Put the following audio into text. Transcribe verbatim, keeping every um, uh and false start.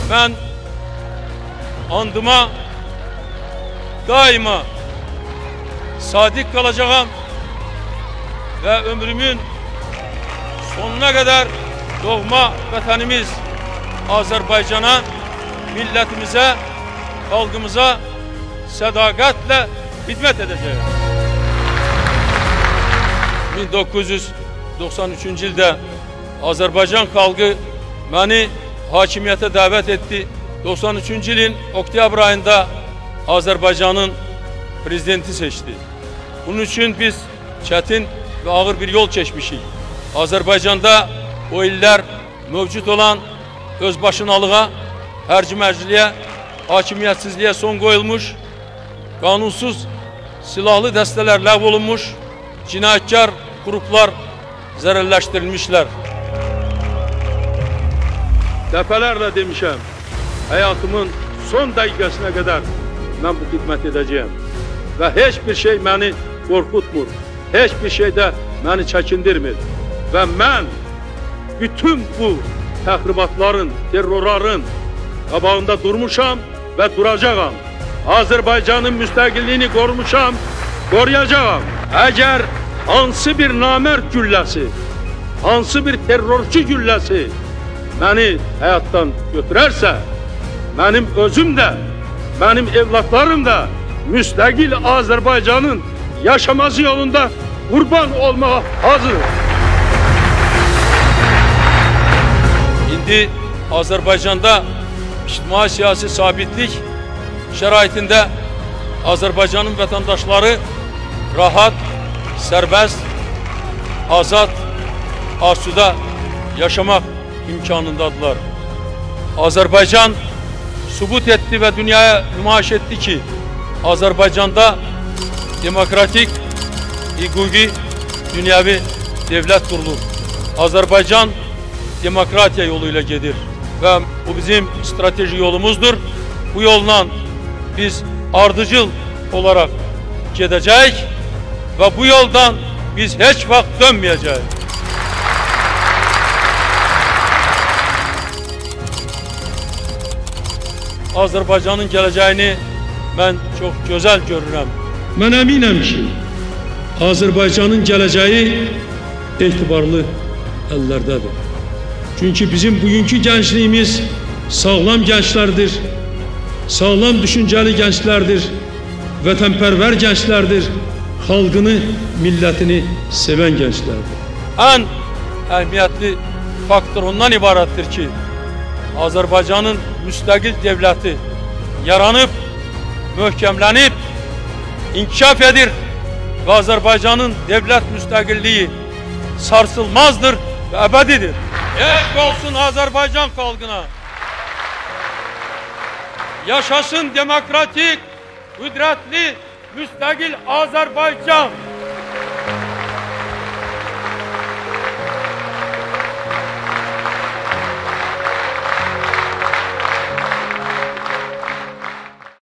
ben andıma daima sadık kalacağım ve ömrümün sonuna kadar doğma vatanımız Azerbaycan'a, milletimize, halkımıza sadakatle hizmet edeceğim. bin dokuz yüz doksan üçüncü yılda Azerbaycan halkı beni hakimiyete davet etti. doksan üçüncü yılın oktyabr ayında Azerbaycan'ın prezidenti seçti. Bunun için biz çetin ve ağır bir yol çekmişik. Azerbaycan'da o iller mevcut olan özbaşınalığa, hercimərciliğe, hakimiyetsizliğe son koyulmuş, kanunsuz silahlı desteler ləğv olunmuş, cinayetkar gruplar zərərləşdirilmişler. Defalarla demişəm, hayatımın son dakikasına kadar ben bu hizmet edeceğim. Ve hiçbir şey beni korkutmur, hiçbir şey de beni çekindirmir. Ve ben bütün bu tahribatların, terrorların qabağında durmuşam ve duracağım. Azerbaycan'ın müstakilliğini korumuşam, koruyacağım. Eğer hansı bir namert gülləsi, hansı bir terrorçu gülləsi beni hayattan götürərsə, benim özüm de, benim evlatlarım da müstakil Azerbaycan'ın yaşaması yolunda kurban olmaya hazır. Şimdi Azerbaycan'da ictimai siyasi sabitlik şəraitində Azerbaycan'ın vatandaşları rahat, serbest, azad, asuda yaşamak imkanındadılar. Azerbaycan sübut etti ve dünyaya nümayiş etti ki Azerbaycan'da demokratik, hukuki, dünyavi devlet kurulur. Azerbaycan demokratiya yoluyla gelir ve bu bizim strateji yolumuzdur. Bu yolla biz ardıcıl olarak gideceğiz ve bu yoldan biz hiç vakit dönmeyeceğiz. Azerbaycan'ın geleceğini ben çok güzel görürüm. Ben eminim ki Azerbaycan'ın geleceği etibarlı ellerdədir. Çünkü bizim bugünkü gençliğimiz sağlam gençlerdir, sağlam düşünceli gençlerdir, vətənpərvər gençlerdir, halkını, milletini seven gençlerdir. En əhəmiyyətli faktor ondan ibarətdir ki, Azerbaycan'ın müstakil devleti yaranıp, möhkemlenip, inkişaf edir ve Azerbaycan'ın devlet müstakilliği sarsılmazdır ve ebedidir. Eşk olsun Azerbaycan halkına. Yaşasın demokratik, kudretli, müstakil Azerbaycan.